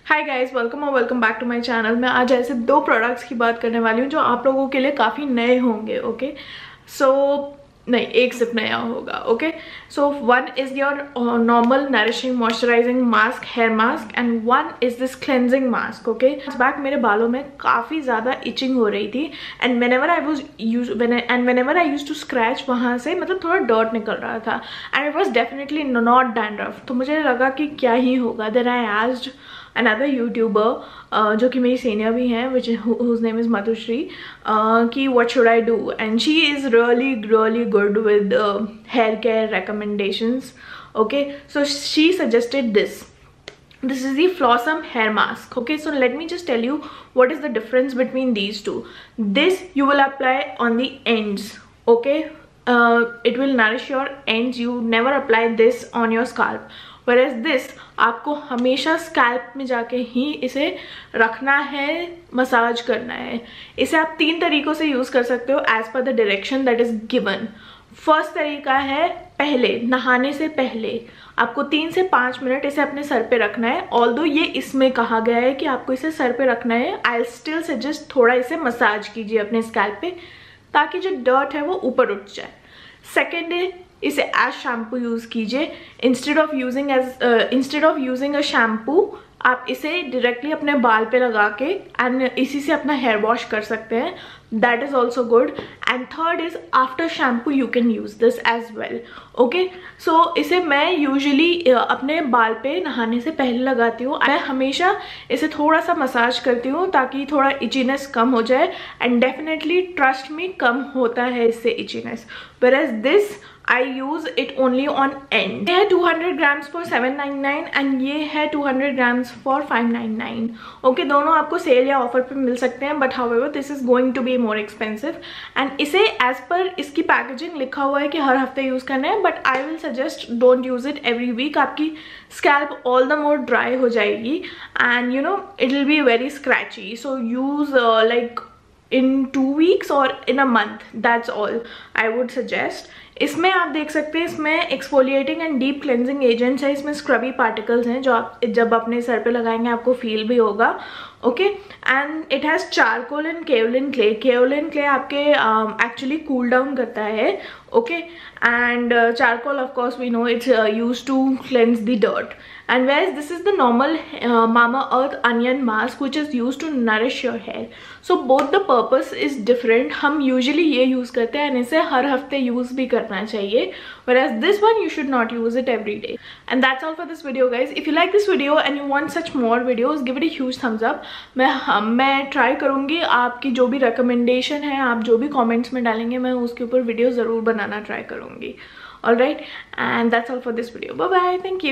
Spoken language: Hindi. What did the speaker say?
हाय गाइस, वेलकम और welcome back to my channel. मैं आज ऐसे दो प्रोडक्ट्स की बात करने वाली हूँ जो आप लोगों के लिए काफ़ी नए होंगे। ओके नहीं, एक सिर्फ नया होगा। Okay so one is your normal nourishing moisturising mask, hair mask, and one is this cleansing mask. Okay back मेरे बालों में काफ़ी ज़्यादा इचिंग हो रही थी and whenever I used to scratch, वहाँ से मतलब थोड़ा डर्ट निकल रहा था and it was definitely not dandruff. तो मुझे लगा कि क्या ही होगा। Then I asked another YouTuber जो कि मेरी सीनियर भी हैं, which whose name is Madhushri, कि what should I do, and she is really good with hair care recommendations. Okay, so she suggested this is the Flossom hair mask. Okay, so let me just tell you what is the difference between these two. This you will apply on the ends. Okay, it will nourish your ends. You never apply this on your scalp. Whereas this आपको हमेशा स्कैल्प में जाके ही इसे रखना है, मसाज करना है। इसे आप 3 तरीकों से यूज कर सकते हो as per the direction that is given. First तरीका है, पहले नहाने से पहले आपको 3 से 5 मिनट इसे अपने सर पे रखना है। ऑल्दो ये इसमें कहा गया है कि आपको इसे सर पे रखना है, आई स्टिल सजेस्ट थोड़ा इसे मसाज कीजिए अपने स्कैल्प पे ताकि जो डर्ट है वो ऊपर उठ जाए। सेकेंड है, इसे एज शैम्पू यूज कीजिए। Instead of using a shampoo आप इसे डायरेक्टली अपने बाल पे लगा के एंड इसी से अपना हेयर वॉश कर सकते हैं। That is also good. And third is after shampoo you can use this as well. Okay so इसे मैं यूजुअली अपने बाल पे नहाने से पहले लगाती हूँ। मैं हमेशा इसे थोड़ा सा मसाज करती हूँ ताकि थोड़ा इचीनेस कम हो जाए एंड डेफिनेटली ट्रस्ट मी कम होता है इससे itchiness. Whereas this I use it only on end. ये है 200 grams for 799 and ये है 200 grams for 599. Okay, दोनों आपको सेल या ऑफर पे मिल सकते हैं, but however this is going to be more expensive. And इसे as per इसकी पैकेजिंग लिखा हुआ है कि हर हफ्ते यूज करना है, but I will suggest don't use it every week. आपकी scalp all the more dry हो जाएगी and you know it will be very scratchy. So use like in 2 weeks or in a month. That's all I would suggest. इसमें आप देख सकते हैं, इसमें exfoliating and deep cleansing agents है, इसमें स्क्रबी पार्टिकल्स हैं जो आप जब अपने सर पे लगाएंगे आपको फील भी होगा। Okay and it has charcoal and kaolin clay. Kaolin clay आपके एक्चुअली कूल डाउन करता है। Okay and charcoal of course we know it's use to cleanse the dirt. And whereas this is the normal Mamaearth onion mask which is used to nourish your hair. So both the purpose is different. हम usually ये use करते हैं and इसे हर हफ्ते use भी करना चाहिए. Whereas this one you should not use it every day. And that's all for this video guys. If you like this video and you want such more videos, give it a huge thumbs up. मैं try करूँगी आपकी जो भी recommendation है, आप जो भी comments में डालेंगे मैं उसके ऊपर video ज़रूर बनाना try करूँगी. Alright, and that's all for this video. Bye bye. Thank you.